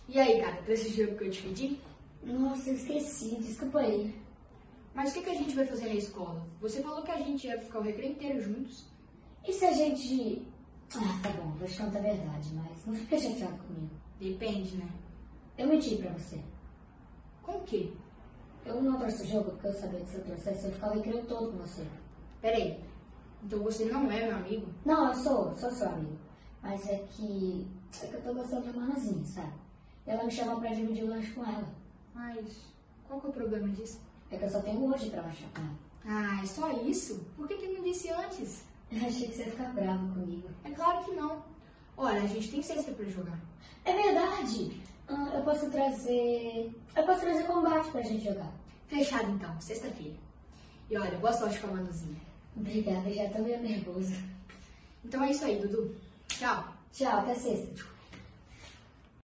E aí, cara, pra esse jogo que eu te pedi? Nossa, eu esqueci, desculpa aí. Mas o que a gente vai fazer na escola? Você falou que a gente ia ficar o recreio inteiro juntos. E se a gente... Ah, tá bom, vou te contar a verdade, mas não fica chateado comigo. Depende, né? Eu menti pra você. Com o quê? Eu não trouxe o jogo porque eu sabia que se eu trouxesse eu ficava o recreio todo com você. Peraí, então você não é meu amigo? Não, eu sou seu amigo. Mas é que eu tô gostando de uma Manazinha, sabe? Ela me chama pra dividir o lanche com ela. Mas qual que é o problema disso? É que eu só tenho hoje pra lanchar com ela. Ah, é só isso? Por que não disse antes? Eu achei que você ia ficar bravo comigo. É claro que não. Olha, a gente tem sexta pra jogar. É verdade! Eu posso trazer combate pra gente jogar. Fechado então, sexta-feira. E olha, boa sorte com a Manuzinha. Obrigada, já tô meio nervosa. Então é isso aí, Dudu. Tchau. Tchau, até sexta.